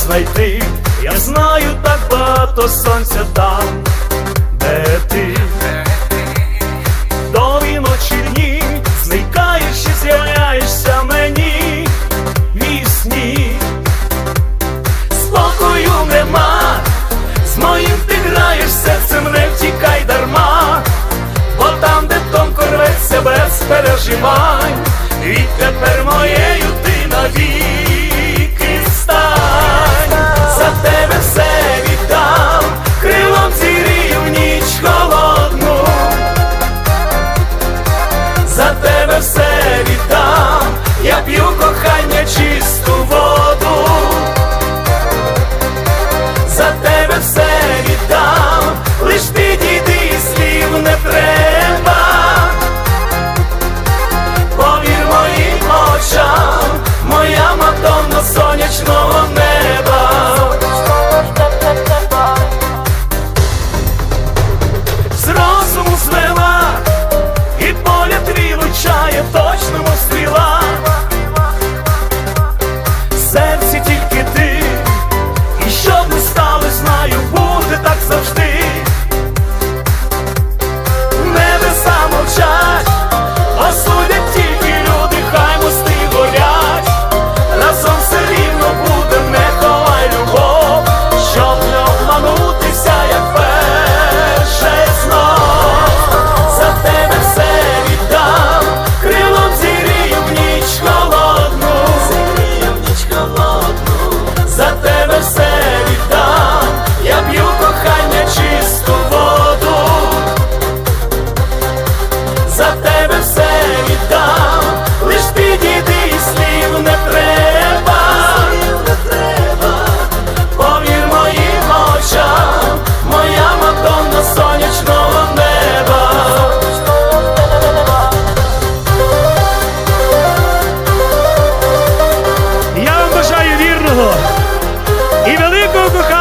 знайти. Я знаю, так багато сонця там, де ти. Довгі ночі дні, зникаєш і з'являєшся мені вісні. Спокою нема, з моїм ти граєш, серцем не втікай дарма, бо там, де тонко рветься без переживань, відтепер моєю ти навіки стань. За тебе все віддам, крилом зігрію в ніч холодну. За тебе все віддам, я п'ю кохання чисту воду. За тебе все віддам, лиш підійди, слів не треба. Повір моїм очам, моя Мадонна сонячного неба. З розуму звела, і поля твій влучає точному стріла. В серці тільки ти, і щоб не стало, знаю, буде так завжди. Небеса мовчать, осудять тільки люди, хай мости горять. Разом все рівно буде, не ховай любов, щоб не обманутися, як перше знов. За тебе все віддам, крилом зігрію в ніч холодну. За тебе все віддам, я п'ю кохання чисту воду. За тебе все віддам, лиш підійди, і слів не треба. Повір моїм очам, моя Мадонна сонячного неба. Я вам бажаю вірного і великого кохання.